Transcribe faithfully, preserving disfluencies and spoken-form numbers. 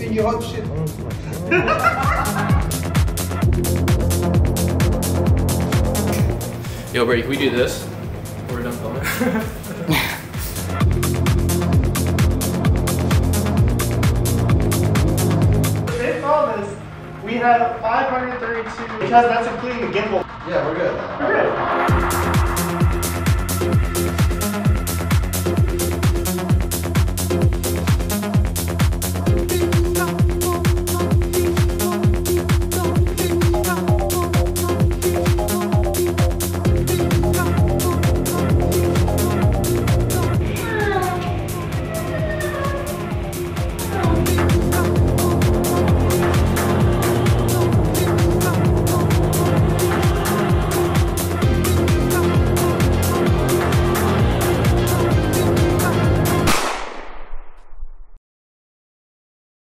Can you hold shit? Yo, Brady, can we do this? We're done filming. They promised we have five hundred thirty-two because that's including the gimbal. Yeah, we're good. We're good.